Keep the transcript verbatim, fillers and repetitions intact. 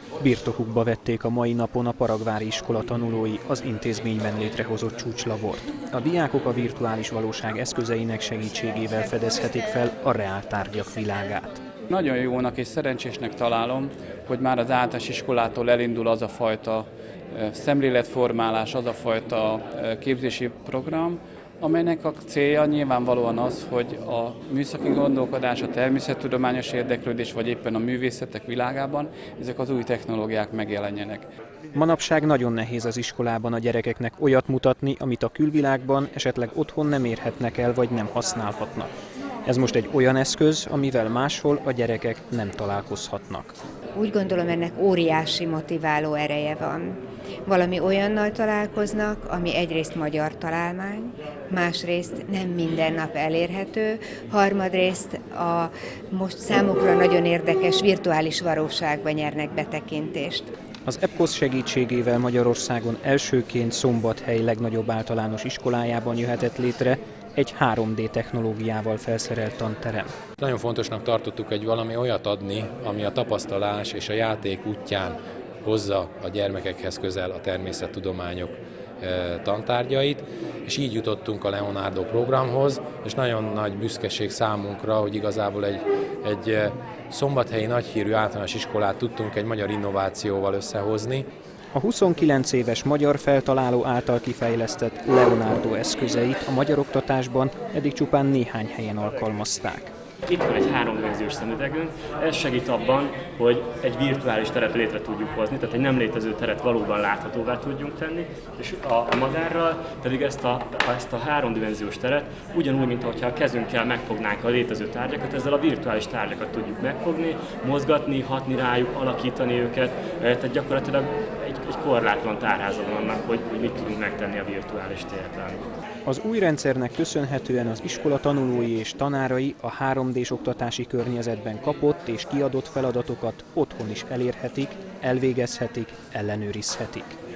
Birtokukba vették a mai napon a Paragvári iskola tanulói az intézményben létrehozott csúcslabort. A diákok a virtuális valóság eszközeinek segítségével fedezhetik fel a reál tárgyak világát. Nagyon jónak és szerencsésnek találom, hogy már az általános iskolától elindul az a fajta szemléletformálás, az a fajta képzési program, amelynek a célja nyilvánvalóan az, hogy a műszaki gondolkodás, a természettudományos érdeklődés, vagy éppen a művészetek világában ezek az új technológiák megjelenjenek. Manapság nagyon nehéz az iskolában a gyerekeknek olyat mutatni, amit a külvilágban esetleg otthon nem érhetnek el, vagy nem használhatnak. Ez most egy olyan eszköz, amivel máshol a gyerekek nem találkozhatnak. Úgy gondolom, ennek óriási motiváló ereje van. Valami olyannal találkoznak, ami egyrészt magyar találmány, másrészt nem minden nap elérhető, harmadrészt a most számukra nagyon érdekes virtuális valóságba nyernek betekintést. Az EPCOSZ segítségével Magyarországon elsőként Szombathely legnagyobb általános iskolájában jöhetett létre egy három dé technológiával felszerelt tanterem. Nagyon fontosnak tartottuk egy valami olyat adni, ami a tapasztalás és a játék útján hozza a gyermekekhez közel a természettudományok tantárgyait, és így jutottunk a Leonardo programhoz, és nagyon nagy büszkeség számunkra, hogy igazából egy, egy szombathelyi nagyhírű általános iskolát tudtunk egy magyar innovációval összehozni. A huszonkilenc éves magyar feltaláló által kifejlesztett Leonardo eszközeit a magyar oktatásban eddig csupán néhány helyen alkalmazták. Itt van egy háromdimenziós szemüvegünk, ez segít abban, hogy egy virtuális teret létre tudjuk hozni, tehát egy nem létező teret valóban láthatóvá tudjunk tenni, és a, a madárral pedig ezt a, ezt a háromdimenziós teret ugyanúgy, mint ahogy a kezünkkel megfognánk a létező tárgyakat, ezzel a virtuális tárgyakat tudjuk megfogni, mozgatni, hatni rájuk, alakítani őket, tehát gyakorlatilag egy, egy korlátlan tárháza van annak, hogy, hogy mit tudunk megtenni a virtuális térben. Az új rendszernek köszönhetően az iskola tanulói és tanárai a három dés oktatási környezetben kapott és kiadott feladatokat otthon is elérhetik, elvégezhetik, ellenőrizhetik.